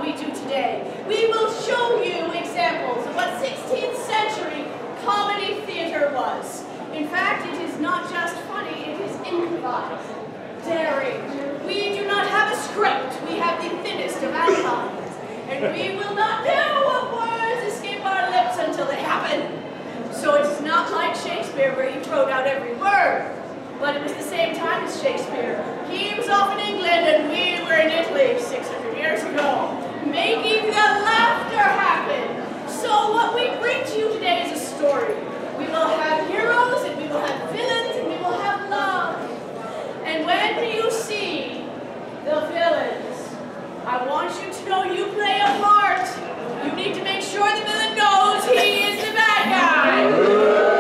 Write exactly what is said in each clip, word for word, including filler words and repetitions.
we do today. We will show you examples of what sixteenth century comedy theater was. In fact, it is not just funny, it is improvised, daring. We do not have a script, we have the thinnest of outlines. And we will not know what words escape our lips until they happen. So it is not like Shakespeare where he wrote out every word. But it was the same time as Shakespeare. He was off in England and we were in Italy six hundred years ago, making the laughter happen. So what we bring to you today is a story. We will have heroes and we will have villains and we will have love. And when you see the villains, I want you to know you play a part. You need to make sure the villain knows he is the bad guy.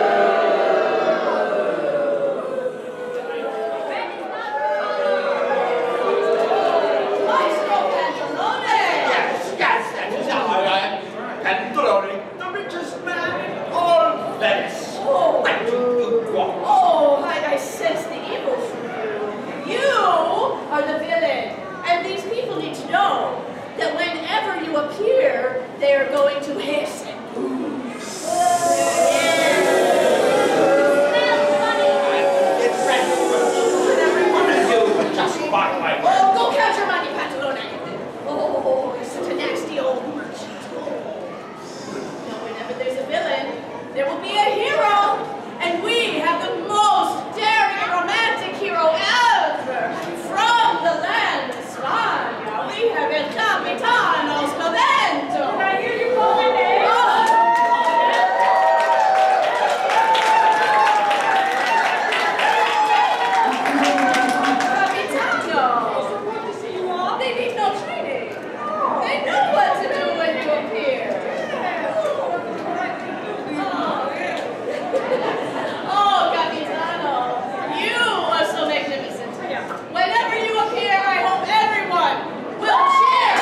Oh, I, I sense the evil from you. You are the villain, and these people need to know that whenever you appear, they are going to hiss and boo. It's everyone of you would just buy my word. Oh, go count your money, Pantalone. Oh, you're such a nasty old merchant. Now, whenever there's a villain, there will be a hero. And we have the most daring and romantic hero ever! From the land of Spagna, we have El Capitano Spavento! Did I hear you call my name? Oh. Capitano! They need no training. They know what to do when you appear. Oh, Capitano, you are so magnificent. Whenever you appear, I hope everyone will cheer.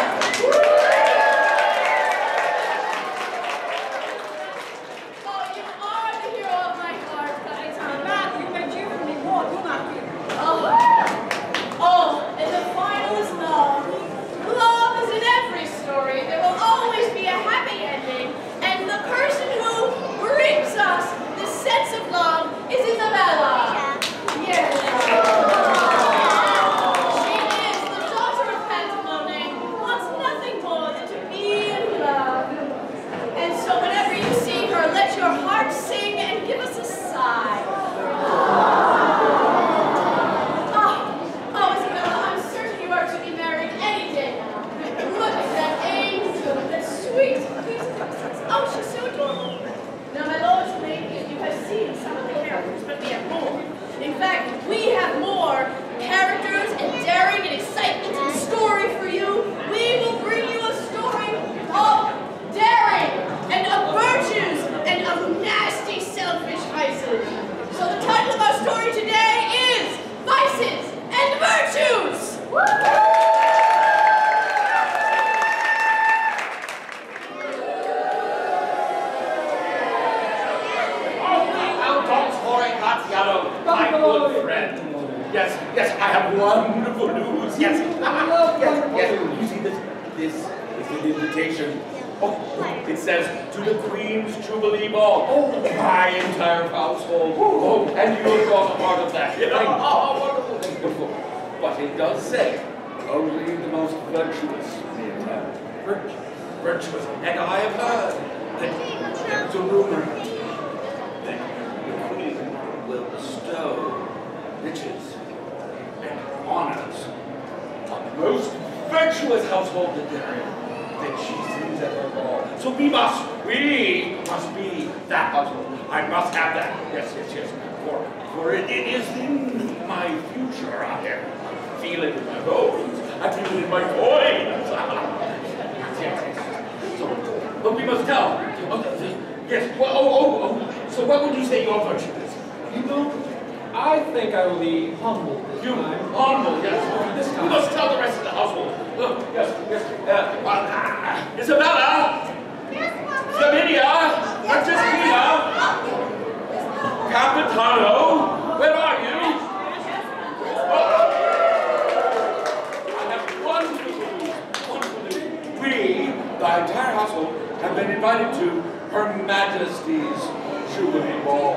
Oh, you are the hero of my heart, Capitano. You can cheer for me more, do not fear. Oh, oh, and the final is love. Love is in every story. There will always be a happy ending, and the person who brings us the sense of love is Isabella. Yes. She is the daughter of Pantalone, who wants nothing more than to be in love. And so whenever you see her, let your heart sing and give us a sigh. Oh, oh, Isabella, I'm certain you are to be married any day now. Look at that angel, that sweet. Oh, she's so adorable. Now, my lords and ladies, you have seen some of the characters, but we have more. In fact, we have more characters and daring and excitement and story for you. We will bring you a story of daring and of virtues and of nasty, selfish vices. So the title of our story today is Vices and Virtues! My good friend. Yes, yes, I have wonderful news. Yes, yes, yes. You see, this, this is an invitation. Oh, it says to the Queen's Jubilee Ball. Oh, my entire household. Oh, and you're also part of that. You know? Oh, wonderful, wonderful. But it does say only the most virtuous may attend. Virtuous, virtuous. And I have heard that there's a rumor that the Queen will bestow riches and honors on the most virtuous household that there that she sees at her ball. So we must, we must be that household. I must have that. Yes, yes, yes. For, for it, it is in my future. I am feel it in my bones. I feel it in my coins. Yes, yes. So, but we must tell. Oh, yes. Well, oh, oh, oh. So what would you say your virtue is? You know, I think I will be humble this You time. humble, yes. This time. We must tell the rest of the household. Look, yes, yes. Uh, uh, Isabella, Flaminia, Franciscina, Capitano, where are you? Oh, I have wonderful news, wonderful news. We the entire household have been invited to Her Majesty's Jubilee Ball.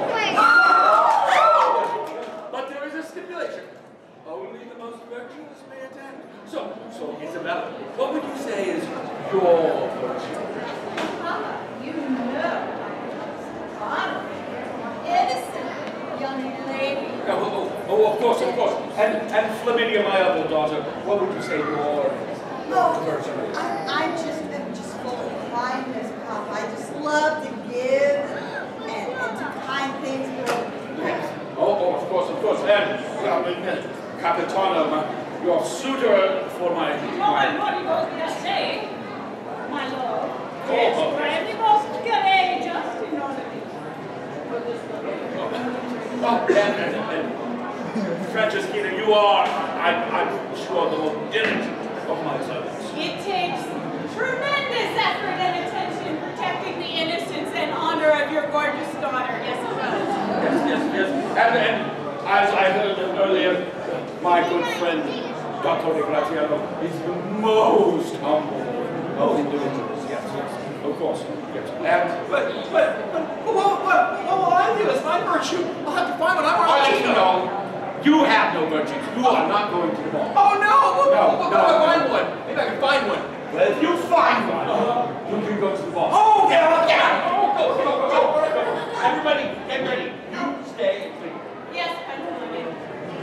But there is a stipulation. Only the most virtuous may attend. So, so Isabella, what would you say is your virtue? Papa, you know. Honor. Innocent young lady. Oh, oh, oh, of course, of course. And, and Flamidia, my other daughter, what would you say your Oh, virtue is? I, I just am just full of kindness, Papa. I just love to give and, and do kind things for Yes. Oh, oh, of course, of course. And, uh, Capitano, my, your suitor for my... my What you want me to say, my lord? Oh, Yes, oh. I am the most courageous in all of it. Oh, and, and, and Franceschina, you are, I, I'm sure, the most diligent of my servants. It takes tremendous effort and attention protecting the innocence and honor of your gorgeous daughter. Yes, it does. Yes, yes, yes. And, and as I heard earlier, my good friend, Doctor de Graziano, is the most humble of individuals. Yes, yes, of course. Yes. And, But, but, but, what, what, what will I do? It's my virtue. I'll have to find one. I'm I'll let already you know, you have no virtues. You are not going to the ball. Oh, no. What, No, what, what, no. what, I find one. Maybe I can find one. Well, if you find one, you can go to the ball. Oh, yeah, yeah. Oh, go, go, go, go, go, go. Everybody, get ready. You stay, please. Yes, I'm doing it.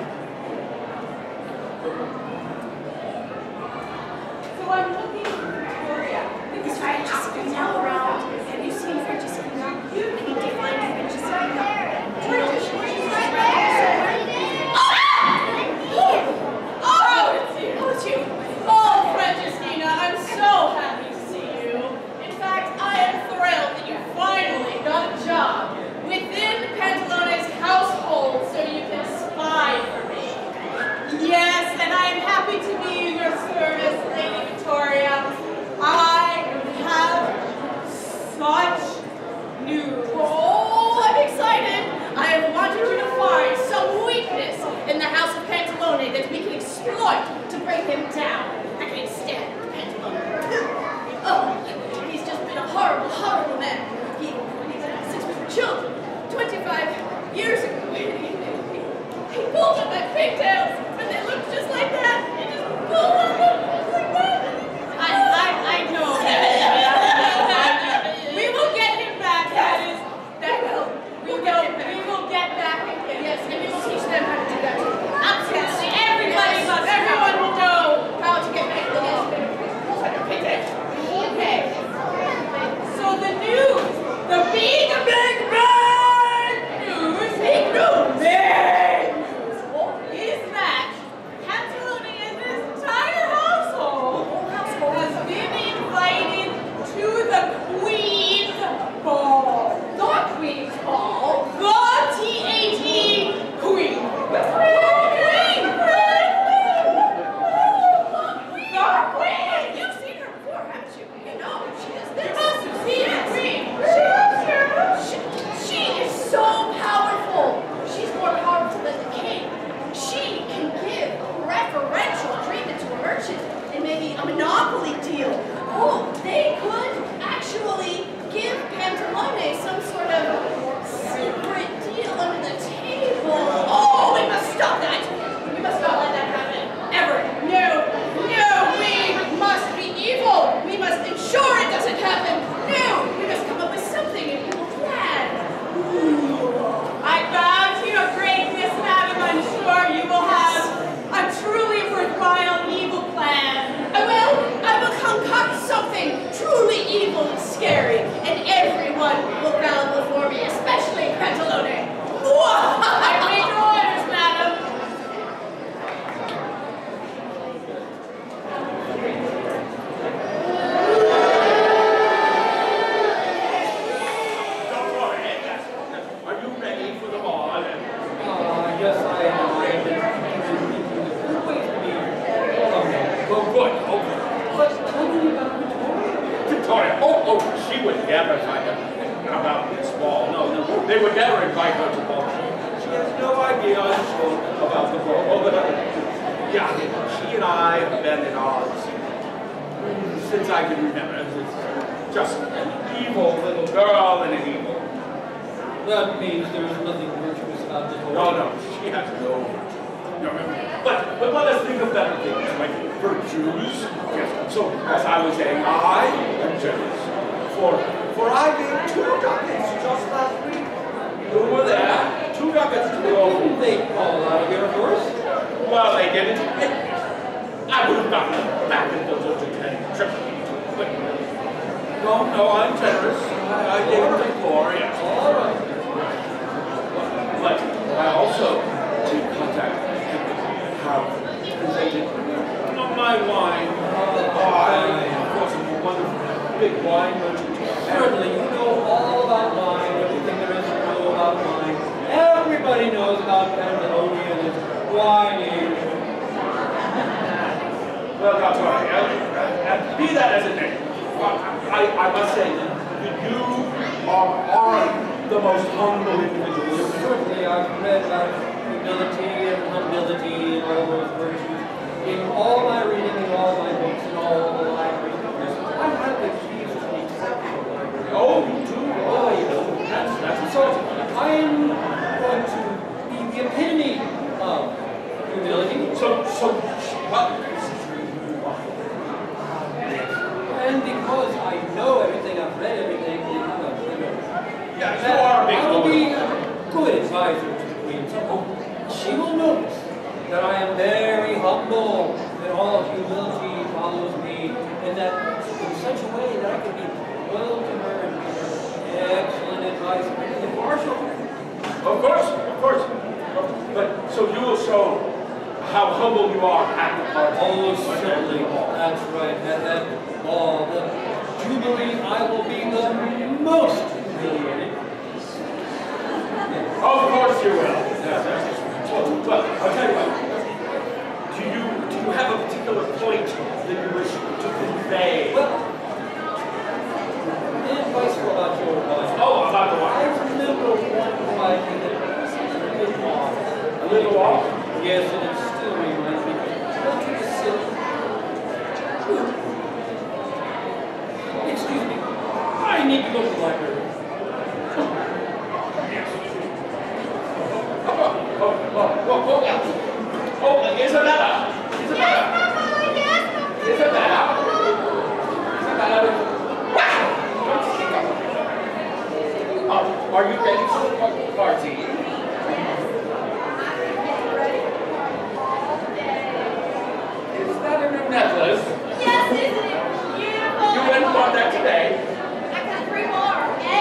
So I'm looking for Victoria. Because Francesca's all around. Have you seen Francesca? You need to find Francesca. She's right there. Oh! Oh, it's you. Oh, it's you. Oh, Francescina, I'm so happy to see you. In fact, I am thrilled that you finally got a job within Pantalone's household so you can spy for me. Yes, and I am happy to be in your service, Lady Victoria. I have such news. Oh, I'm excited. I have wanted you to find some weakness in the house of Pantalone that we can exploit to bring him down. I can't stand Pantalone. Oh, he's just been a horrible, horrible man. He, he's had six different children. twenty-five years ago, he, he, he pulled up my pigtails, and they looked just like that. He just pulled them up just like that. I, I, I know that. We will get him back. That is, that will. We will, we will get back again. Yes, and we will teach them how to do that. Absolutely, everybody must. Everyone will know how to get back to this. Okay. So the news, the big, big, big news, big news, big news is that Pantalone and his entire household has been invited to the Queen's Ball. The Queen's Ball. The T H E Queen. The Queen. The Queen. You've seen her before, haven't you? You know, she is this. She is Queen. She, she is so powerful. She's more powerful than the king. She can give preferential treatment to a merchant and maybe a monopoly deal. Oh, they could actually give Pantalone some sort of secret deal under the table. Oh, we must stop that. We must not let that happen. Ever. No. No, we must be evil. We must ensure it doesn't happen. No, we must come up with something and we will plan. I bow to your greatness, madam. I'm sure you will have a truly worthwhile evil plan. I will. I will concoct something truly evil and scary, and everyone will bow before me, especially Pantalone. I wait your orders, madam. Are you ready for the ball? Uh, yes, I am. I am. Wait for me. Oh, good. Oh, good. But tell me about Victoria. Victoria, oh, oh, she would never find out about this ball. No, no, they would never invite her to the ball. She has no idea about the ball. Oh, but, uh, yeah, she and I have been at odds since I can remember. It's just an evil little girl and an evil. That means there's nothing virtuous about this whole No, no, she has no. No, but, but let us think of better things, like virtues. Yes. So, as I was saying, I am generous. For, for I gave two ducats just last week. Who were there? Two ducats to the old. They call out of your horse? Well, they didn't. I would have gotten them back in those other ten triple. But, no, no, I'm generous. I, I gave them to the poor, yes. All right. But I also did contact have presented my wine. Oh, I, of course, am a wonderful big wine merchant. Certainly, you know all about wine, everything there is to know about wine. Everybody knows about Pennsylvania and its wine. Well, that's all right. Uh, uh, be that as it may, uh, I, I must say that you are, are the most humble individual. Certainly, I've read about humility and humility and all those virtues in all my reading and all my books and all the libraries. I have the keys to the exceptional library. Oh, you do? Oh, you know, that's, that's so. I'm going to be the epitome of humility. So, so, what? And because I know everything, I've read everything, you know, you know, Yeah, you are a big I will lord. be a good advisor to the Queen. So she will notice that I am very humble, that all humility follows me, and that in such a way that I can be loyal to her and give her excellent advice and impartial. Of course, of course. But, so you will show how humble you are at the party. Oh, certainly. That's right. At that ball, the Jubilee, I will be the most humiliated. Of course you will. Yes, yes. Well, well, I'll tell you what. Do you do you have a particular point that you wish to convey? Well, an advice about your wine. Oh, about the I wine. remember one wine that seems a little off. A little off? Yes, and it still reminds me. Look at the silk. Excuse me. I need to go to the library. Oh, oh, oh, oh, yeah. Oh, Isabella! Isabella! Isabella! Isabella! Oh, are you ready for the party? Is that a new necklace? Yes, isn't it beautiful? You went and bought that today? I got three more.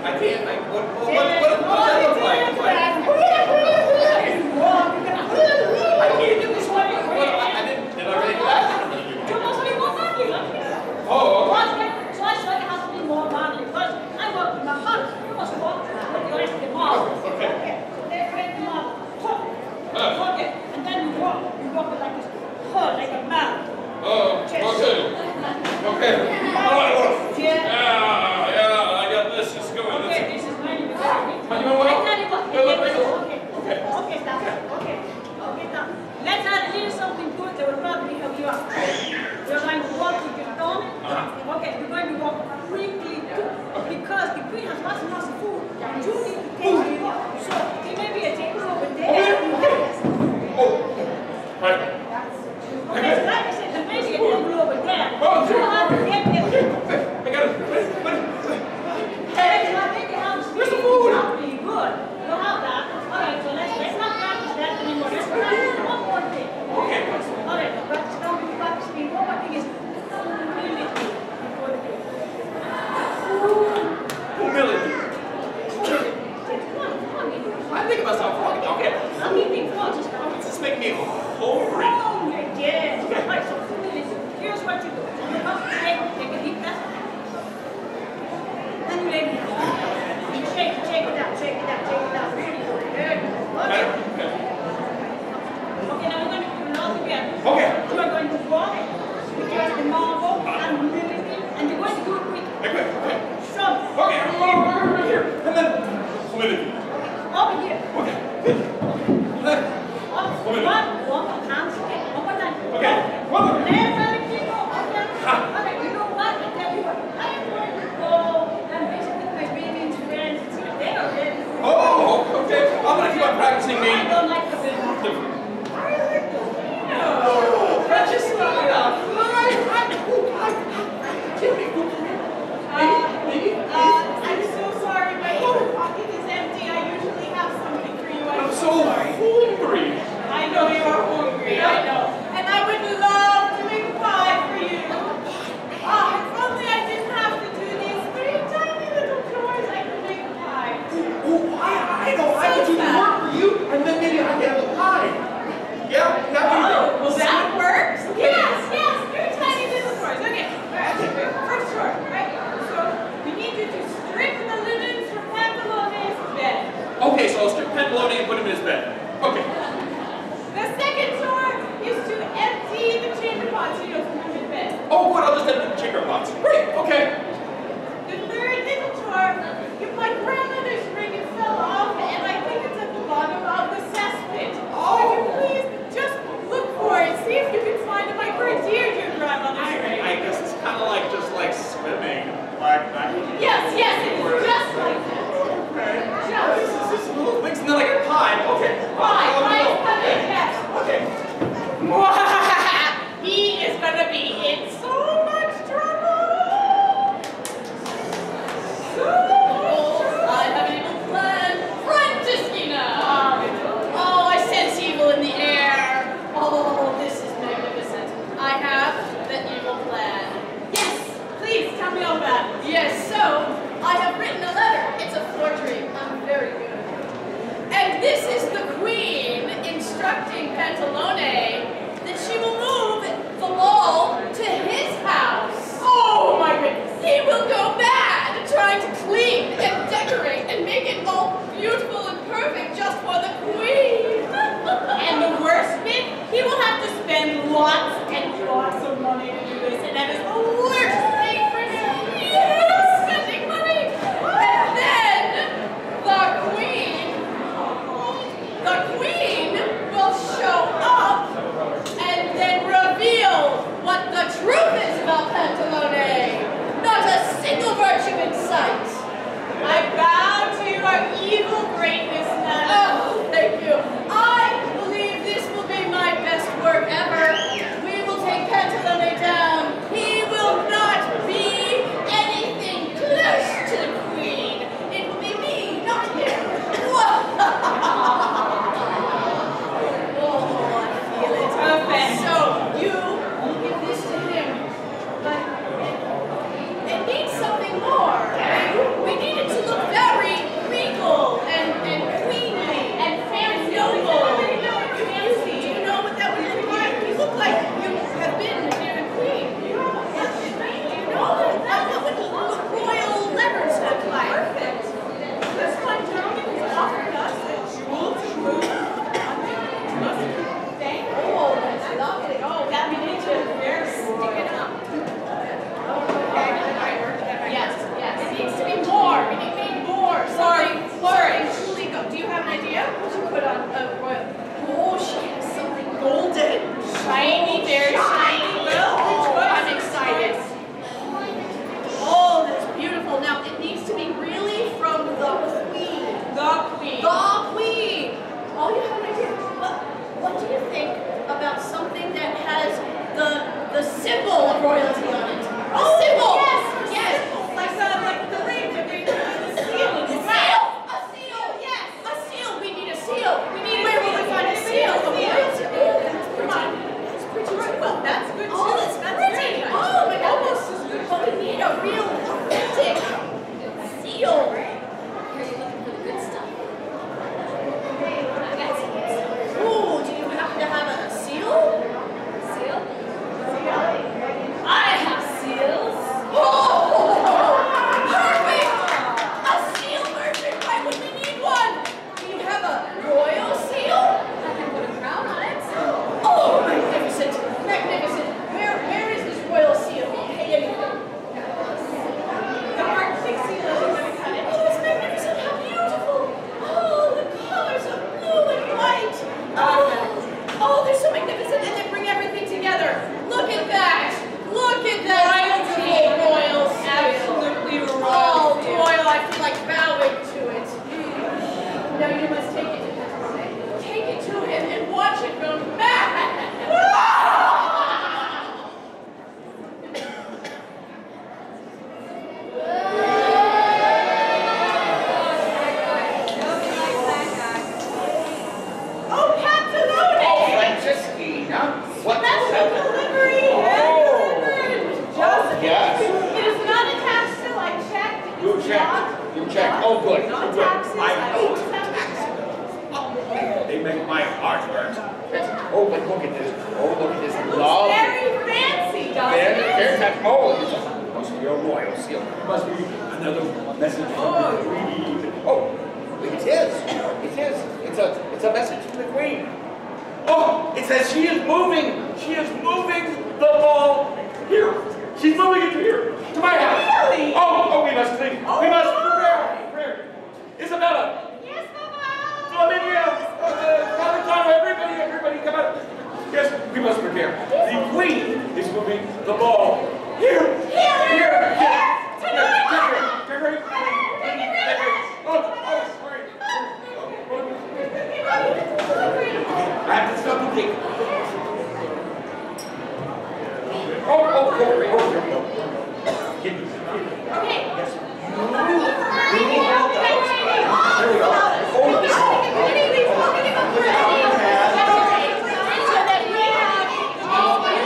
I can't. I, what, what, Did what, it? what, what does that look like? Oh, Like, I can't do this one. What, I, I didn't. Did I really do that? You must be more money, huh? Oh, okay. So I show you how to be more money. Because I work with my heart. You must walk with the rest of the model. Okay. Okay. Then break the model. Talk. Uh. Okay. And then you walk. You walk it like this. Huh, like a man. Oh, okay. Okay. All right, well. Yeah. Yeah, yeah, I got this. It's going. Okay, this is mine. You know what? I tell you what. Go, go, go. Okay. Okay. Okay, stop. Okay. Okay, stop. Let's add a little something good that will probably help you out. You're going to walk with your thumb. Uh-huh. Okay, you're going to walk quickly too. Because the queen has lots and lots of food. You need to taste it. So there may be a table over there. Oh, right. Okay, so like I said, there may be a table over there. Oh, You have to get there. I got it. Wait, wait, wait. Hey, so I think the house Where's the food? That'll be good. You'll have that. All right, so let's, let's not practice that anymore. Let's practice one more thing. Okay. All right, practice don't be practicing. One more thing is humility before the game. Humility. Come on, come on, you know. I think about something. Okay. Let me think first. It's just making me hungry. Oh, yes. All right, so humility. Here's what you do. You come, take, take a deep breath. Then you lay it down. You shake, shake it out, shake it out, shake it out. Really good. Very good. Okay. Okay. Okay, now we're going to do it all together. Okay. You are going to walk because the marble and humility, and you're going to do it quick. Okay. Okay. So, Okay. I'm going over here. And then humility. over here. Okay. Good. Then Up, humility. one, one more time. Okay, one more time. Okay. One more. Let's have a keep on. Okay. Okay, you know what? I tell you what. I am going to go and visit with my baby's friends. They are ready. Oh, okay. I'm gonna keep on practicing me. I don't like the business. That's just not enough. Uh, I'm so sorry, my pocket is empty. I usually have something for you. I'm I'm so hungry. I know you are hungry, I know. And I would love to make a pie for you. Ah, if only I didn't have to do these three tiny little chores, I could make a pie. Oh, I, I know. I can do the work for you, and then maybe I can have a pie. Yeah, that would Oh, be well that works. Yes, yes, three tiny little chores. Okay, all right. First chore, right? So we need you to strip the linens from Pantalone's bed. Okay, so I'll strip Pantalone and put him in his bed. Okay. The second chore is to empty the chamber pots, you know, from his bed. Oh, good. I'll just empty the chamber pots. Great. Okay. The third little chore, if my grandmother's ring it fell off, and I think it's at the bottom of the cesspit. Oh. Would you please just look for it, see if you can find it, my dear, dear grandmother's I, ring. I guess it's kind of like just like swimming. Like that. Yes, yes, it is just like that. Okay. Just. This is just little things, and then I get pie. Okay. Pie, I'll pie is go. coming, yes. Okay. He is gonna be in so much trouble. So much trouble. I have an evil plan. Frantiskina. Oh, I sense evil in the air. Oh, this is magnificent. I have the evil plan. Yes, please tell me all about it. Yes, so I have written a letter. It's a forgery. I'm very good. And this is the queen instructing Pantalone that she will move the wall to his house. Oh my goodness. He will go mad trying to clean and decorate and make it all beautiful and perfect just for the queen. And the worst bit, he will have to spend lots and lots of money to do this, and that is the worst thing for him. He hates spending money. And then the queen, the queen will show up You check. Oh, good. No good. taxes. I I hate won't have taxes. Oh, they make my heart hurt. Oh, but look at this. Oh, look at this. Love. Very fancy, doesn't Very, it? very fancy. Oh, it's a, must be a royal seal. It must be another message from the Queen. Oh, it is. It is. It's a, it's a message from the Queen. Oh, it says she is moving. She is moving the ball here. She's moving it to here, to my house. Really? Oh, oh, we must think. Oh, we must my. prepare. Prepare. Isabella. Yes, Mama. Commedia. Uh, Valentino, everybody, everybody, come out. Yes, we must prepare. The Queen is moving the ball here. Here. Here. Here. Tonight. Decorate. Decorate. Decorate. Oh, oh, sorry. I have to stop the cake. Oh, oh, oh, oh, oh. Kid, kid. Okay. Yes. There we go. Oh, this one. So that we have all the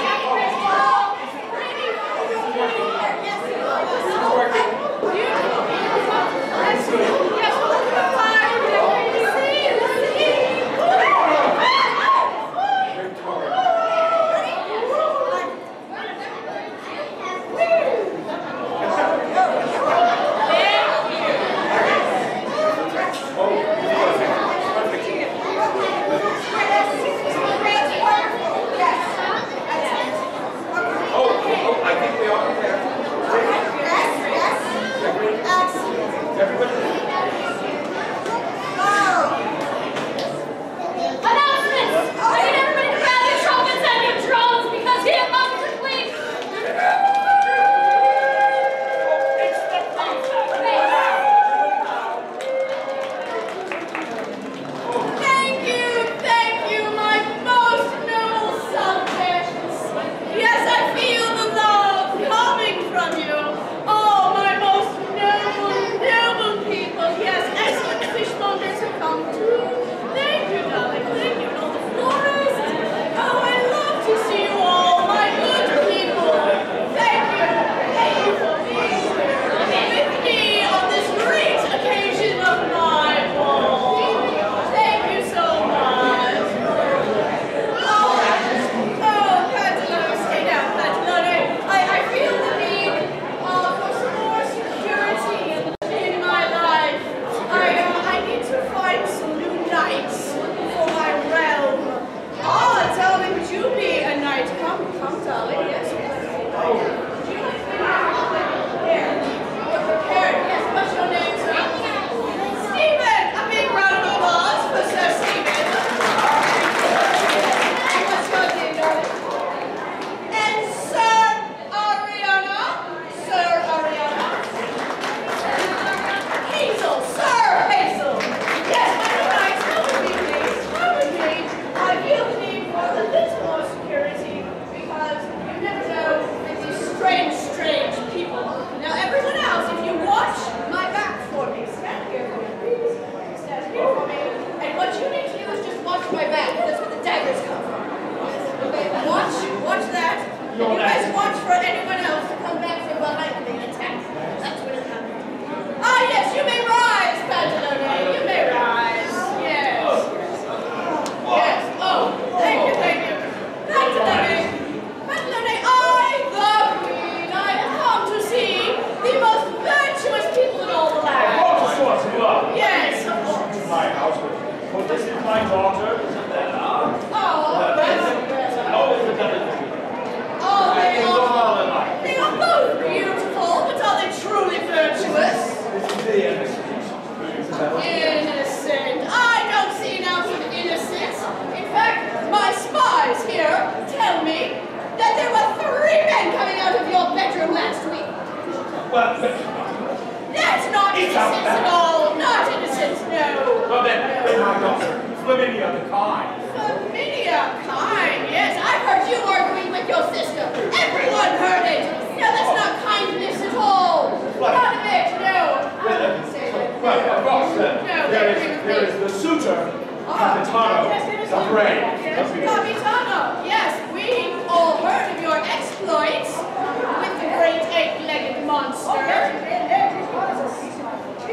That's not innocence at all. Not innocence, no. Well then, then my daughter, Flaminia the kind. Flaminia kind, yes. I've heard you arguing with your sister. Everyone heard it. No, that's not kindness at all. Not a bit, no. I wouldn't say that. Well, of course, uh, No, there, they is, agree there with is me. the suitor, Ah, Capitano, yes, there is the one. brave. Yes, Capitano, yes, we all heard of your exploits with the great eight-legged monster.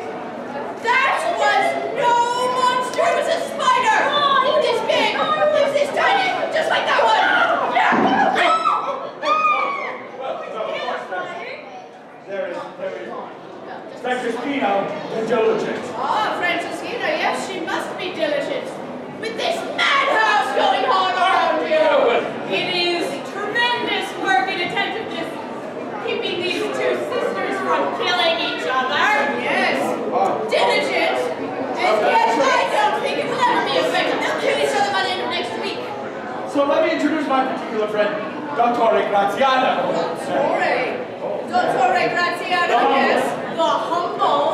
diligent. Ah, Franciscina, yes, she must be diligent. With this madhouse going on around you, it is tremendous work and attentiveness keeping these two sisters from killing each other. Yes, diligent. And yes, I don't think it will ever be effective. They'll kill each other by the end of next week. So let me introduce my particular friend, Dottore Graziano. Dottore. Dottore Graziano, yes. The humble.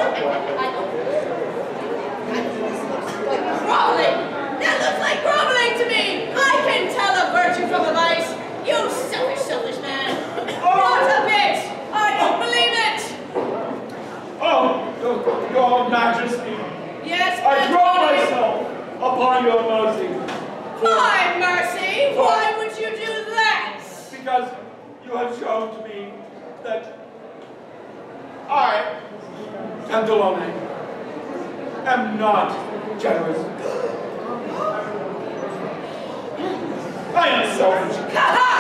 Groveling. That looks like groveling to me. I can tell a virtue from a vice. You selfish, selfish man. What a bit. I don't believe it. Oh, your, your Majesty. Yes, I but- throw myself upon your mercy. My mercy? Why would you do that? Because you have shown to me that I, Tandalone, am not generous. I am selfish.